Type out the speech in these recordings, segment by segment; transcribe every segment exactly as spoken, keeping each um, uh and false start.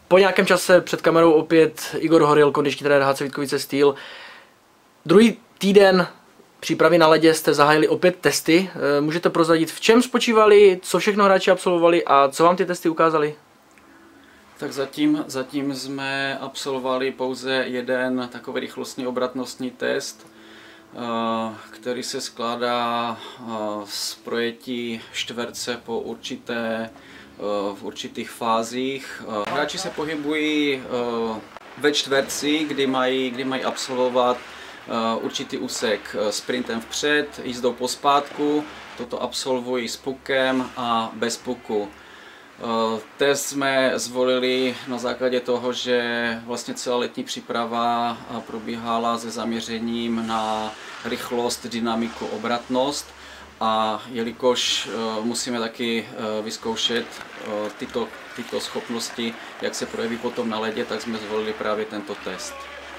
Po nějakém čase před kamerou opět Igor Horil, kondiční trenér H C Vítkovice Steel. Druhý týden přípravy na ledě jste zahájili opět testy. Můžete prozradit, v čem spočívali, co všechno hráči absolvovali a co vám ty testy ukázaly? Tak zatím, zatím jsme absolvovali pouze jeden takový rychlostní obratnostní test, který se skládá z projetí čtverce po určité, v určitých fázích. Hráči se pohybují ve čtverci, kdy mají, kdy mají absolvovat určitý úsek sprintem vpřed, jízdou pospátku, toto absolvují s pukem a bez puku. Test jsme zvolili na základě toho, že vlastně celá letní příprava probíhala se zaměřením na rychlost, dynamiku, obratnost a jelikož musíme taky vyzkoušet tyto, tyto schopnosti, jak se projeví potom na ledě, tak jsme zvolili právě tento test.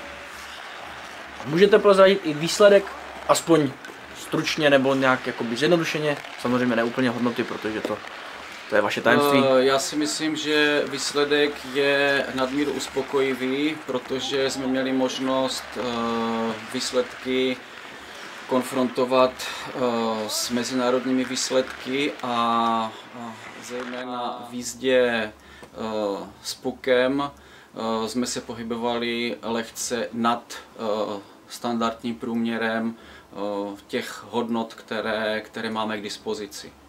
Můžete prozradit i výsledek, aspoň stručně nebo nějak jakoby zjednodušeně, samozřejmě ne úplně hodnoty, protože to, to je vaše tajemství. Já si myslím, že výsledek je nadmíru uspokojivý, protože jsme měli možnost výsledky konfrontovat s mezinárodními výsledky a zejména v jízdě s pukem jsme se pohybovali lehce nad standardním průměrem těch hodnot, které, které máme k dispozici.